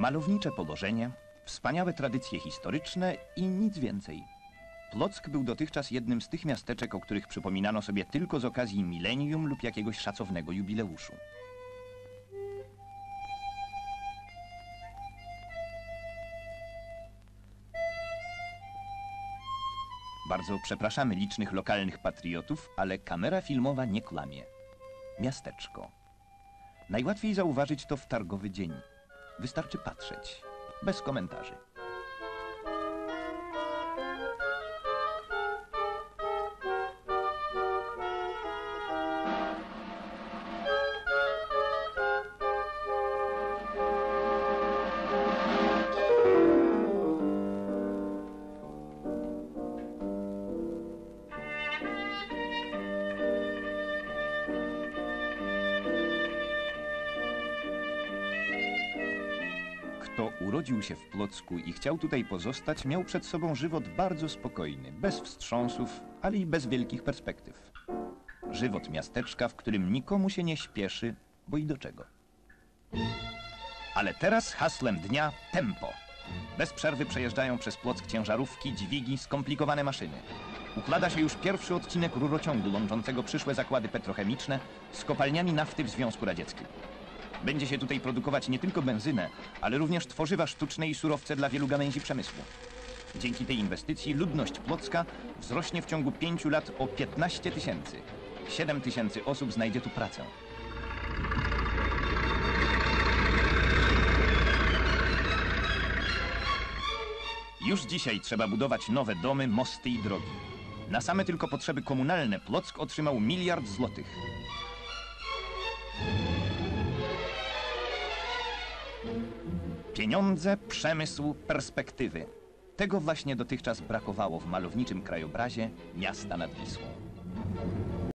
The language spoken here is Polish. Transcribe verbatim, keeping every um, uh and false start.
Malownicze położenie, wspaniałe tradycje historyczne i nic więcej. Płock był dotychczas jednym z tych miasteczek, o których przypominano sobie tylko z okazji milenium lub jakiegoś szacownego jubileuszu. Bardzo przepraszamy licznych lokalnych patriotów, ale kamera filmowa nie kłamie. Miasteczko. Najłatwiej zauważyć to w targowy dzień. Wystarczy patrzeć, bez komentarzy. Kto urodził się w Płocku i chciał tutaj pozostać, miał przed sobą żywot bardzo spokojny, bez wstrząsów, ale i bez wielkich perspektyw. Żywot miasteczka, w którym nikomu się nie śpieszy, bo i do czego. Ale teraz haslem dnia tempo. Bez przerwy przejeżdżają przez Płock ciężarówki, dźwigi, skomplikowane maszyny. Układa się już pierwszy odcinek rurociągu łączącego przyszłe zakłady petrochemiczne z kopalniami nafty w Związku Radzieckim. Będzie się tutaj produkować nie tylko benzynę, ale również tworzywa sztuczne i surowce dla wielu gałęzi przemysłu. Dzięki tej inwestycji ludność Płocka wzrośnie w ciągu pięciu lat o piętnaście tysięcy. siedem tysięcy osób znajdzie tu pracę. Już dzisiaj trzeba budować nowe domy, mosty i drogi. Na same tylko potrzeby komunalne Płock otrzymał miliard złotych. Pieniądze, przemysł, perspektywy. Tego właśnie dotychczas brakowało w malowniczym krajobrazie miasta nad Wisłą.